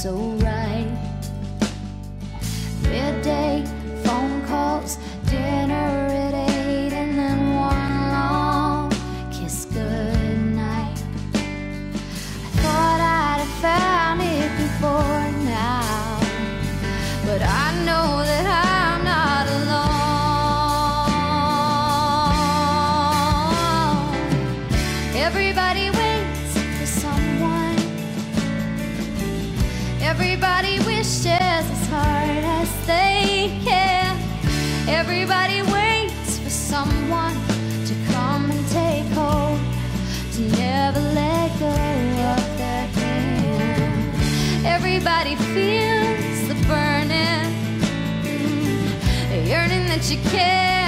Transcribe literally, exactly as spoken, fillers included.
so right. Midday phone calls, dinner at eight, and then one long kiss goodnight. I thought I'd have found it before now, but I know that I'm not alone. Everybody waits for someone. Everybody wishes as hard as they can. Everybody waits for someone to come and take hold, to never let go of their hand. Everybody feels the burning, the yearning that you care.